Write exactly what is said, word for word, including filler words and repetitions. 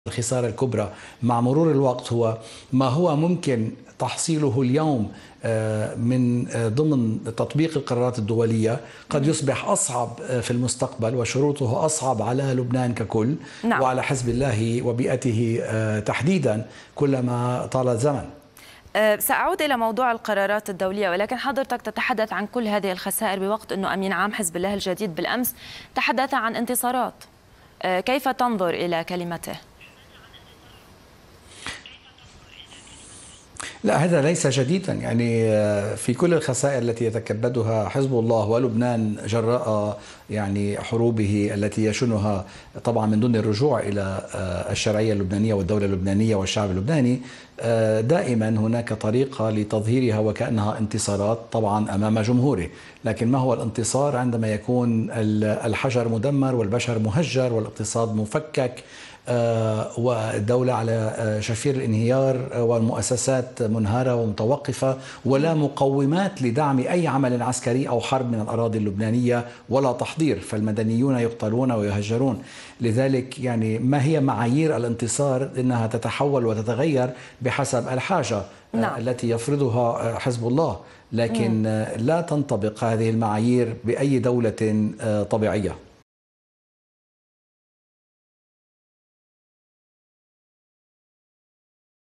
الخسارة الكبرى مع مرور الوقت هو ما هو ممكن تحصيله اليوم من ضمن تطبيق القرارات الدولية قد يصبح أصعب في المستقبل، وشروطه أصعب على لبنان ككل. نعم. وعلى حزب الله وبيئته تحديدا كلما طال الزمن. سأعود إلى موضوع القرارات الدولية، ولكن حضرتك تتحدث عن كل هذه الخسائر بوقت أنه أمين عام حزب الله الجديد بالأمس تحدث عن انتصارات. كيف تنظر إلى كلمته؟ لا، هذا ليس جديدا. يعني في كل الخسائر التي يتكبدها حزب الله ولبنان جراء يعني حروبه التي يشنها طبعا من دون الرجوع إلى الشرعية اللبنانية والدولة اللبنانية والشعب اللبناني، دائما هناك طريقة لتظهيرها وكأنها انتصارات طبعا أمام جمهوره. لكن ما هو الانتصار عندما يكون الحجر مدمر والبشر مهجر والاقتصاد مفكك والدولة على شفير الانهيار والمؤسسات منهارة ومتوقفة ولا مقومات لدعم أي عمل عسكري أو حرب من الأراضي اللبنانية ولا تحضير، فالمدنيون يقتلون ويهجرون. لذلك يعني ما هي معايير الانتصار؟ إنها تتحول وتتغير بحسب الحاجة. نعم. التي يفرضها حزب الله، لكن لا تنطبق هذه المعايير بأي دولة طبيعية.